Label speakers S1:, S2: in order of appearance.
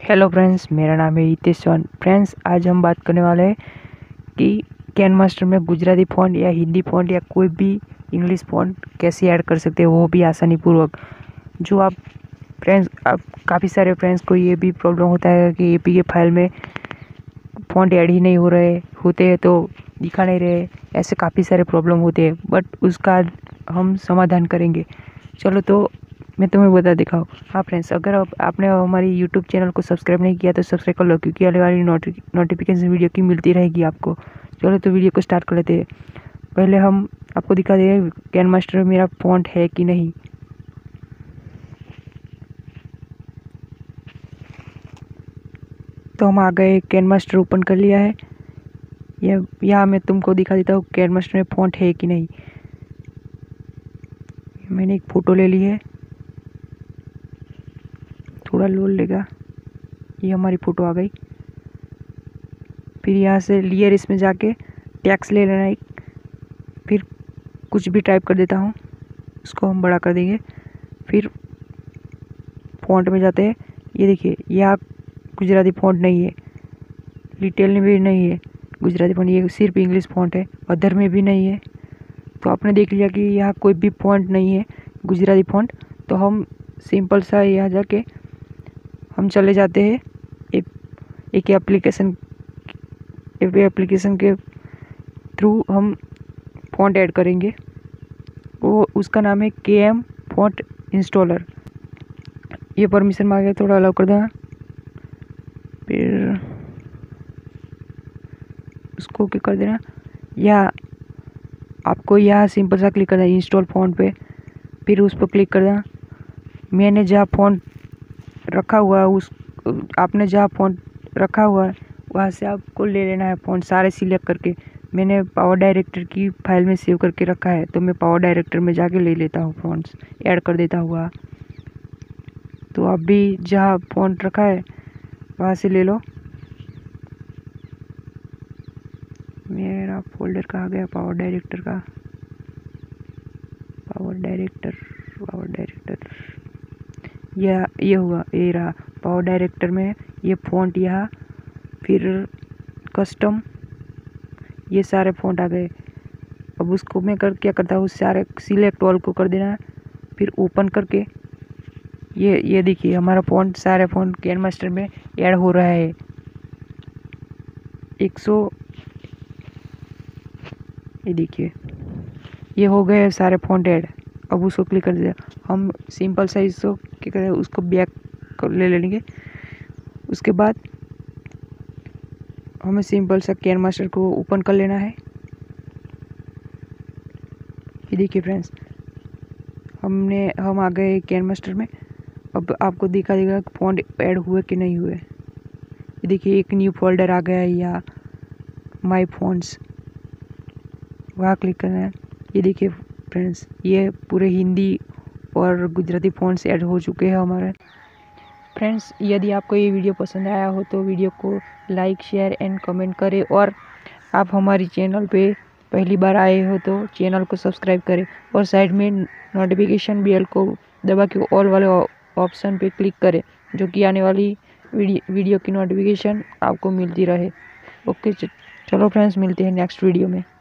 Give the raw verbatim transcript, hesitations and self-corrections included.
S1: Hello friends, मेरा नाम है हितेश चौहान। फ्रेंड्स, आज हम बात करने वाले हैं कि कैन मास्टर में गुजराती फ़ॉन्ट या हिंदी फ़ॉन्ट या कोई भी इंग्लिश फ़ॉन्ट कैसे ऐड कर सकते हैं, वो भी आसानी पूर्वक। जो आप फ्रेंड्स आप काफ़ी सारे फ्रेंड्स को ये भी प्रॉब्लम होता है कि ए पी के फाइल में फ़ॉन्ट ऐड ही नहीं हो रहे होते हैं, तो दिखा नहीं रहे, ऐसे काफ़ी सारे प्रॉब्लम होते हैं, बट उसका हम समाधान करेंगे। चलो तो मैं तुम्हें बता दिखाऊँ। हाँ फ्रेंड्स, अगर आप, आपने हमारी यूट्यूब चैनल को सब्सक्राइब नहीं किया तो सब्सक्राइब कर लो, क्योंकि आने वाली नोटि नोटिफिकेशन वीडियो की मिलती रहेगी आपको। चलो तो वीडियो को स्टार्ट कर लेते हैं। पहले हम आपको दिखा दें कैन मास्टर में मेरा फ़ॉन्ट है कि नहीं। तो हम आ गए, कैन मास्टर ओपन कर लिया है। यह यहाँ मैं तुमको दिखा देता हूँ कैन मास्टर में फ़ॉन्ट है कि नहीं। मैंने एक फ़ोटो ले ली है, थोड़ा लोड लेगा। ये हमारी फ़ोटो आ गई। फिर यहाँ से लेयर इसमें जाके टैक्स ले लेना है। फिर कुछ भी टाइप कर देता हूँ, उसको हम बड़ा कर देंगे। फिर फ़ॉन्ट में जाते हैं। ये देखिए, यहाँ गुजराती फ़ॉन्ट नहीं है, डिटेल में भी नहीं है गुजराती फ़ॉन्ट, ये सिर्फ इंग्लिश फ़ॉन्ट है। अदर में भी नहीं है। तो आपने देख लिया कि यहाँ कोई भी फ़ॉन्ट नहीं है गुजराती फ़ॉन्ट। तो हम सिंपल सा यहाँ जाके हम चले जाते हैं एक एक एप्लीकेशन एक एप्लीकेशन के थ्रू हम फ़ॉन्ट ऐड करेंगे। वो उसका नाम है के एम फ़ॉन्ट इंस्टॉलर। ये परमिशन मांगे, थोड़ा अलाउ कर देना। फिर उसको क्या कर देना, या आपको यहाँ सिंपल सा क्लिक करना है इंस्टॉल फ़ॉन्ट पे। फिर उस पर क्लिक कर देना। मैंने जहाँ फ़ॉन्ट रखा हुआ है, उस आपने जहाँ फ़ॉन्ट रखा हुआ है वहाँ से आपको ले लेना है फ़ॉन्ट सारे सिलेक्ट करके। मैंने पावर डायरेक्टर की फाइल में सेव करके रखा है, तो मैं पावर डायरेक्टर में जाके ले लेता हूँ, फ़ॉन्ट्स ऐड कर देता हुआ। तो आप भी जहाँ फ़ॉन्ट रखा है वहाँ से ले लो। मेरा फोल्डर कहाँ गया, पावर डायरेक्टर का, पावर डायरेक्टर पावर डायरेक्टर यह ये हुआ, ये रहा पावर डायरेक्टर में ये फ़ॉन्ट यहाँ। फिर कस्टम, ये सारे फ़ॉन्ट आ गए। अब उसको मैं कर क्या करता हूँ, सारे सिलेक्ट ऑल को कर देना है। फिर ओपन करके ये ये देखिए, हमारा फ़ॉन्ट सारे फ़ॉन्ट कैन मास्टर में ऐड हो रहा है। एक सौ ये देखिए, ये हो गए सारे फ़ॉन्ट ऐड। अब उसको क्लिक कर दिया। हम सिंपल सा इसको क्या करें, उसको बैक कर ले लेंगे। उसके बाद हमें सिंपल सा कैन मास्टर को ओपन कर लेना है। ये देखिए फ्रेंड्स, हमने हम आ गए कैन मास्टर में। अब आपको दिखा देगा फ़ॉन्ट ऐड हुए कि नहीं हुए। ये देखिए, एक न्यू फोल्डर आ गया है, या माय फ़ॉन्ट्स, वहाँ क्लिक करना है। ये देखिए फ्रेंड्स, ये पूरे हिंदी और गुजराती फ़ॉन्ट्स ऐड हो चुके हैं हमारे। फ्रेंड्स, यदि आपको ये वीडियो पसंद आया हो तो वीडियो को लाइक, शेयर एंड कमेंट करें, और आप हमारी चैनल पे पहली बार आए हो तो चैनल को सब्सक्राइब करें, और साइड में नोटिफिकेशन बेल को दबा के ऑल वाले ऑप्शन पे क्लिक करें, जो कि आने वाली वीडियो की नोटिफिकेशन आपको मिलती रहे। ओके, चलो फ्रेंड्स, मिलते हैं नेक्स्ट वीडियो में।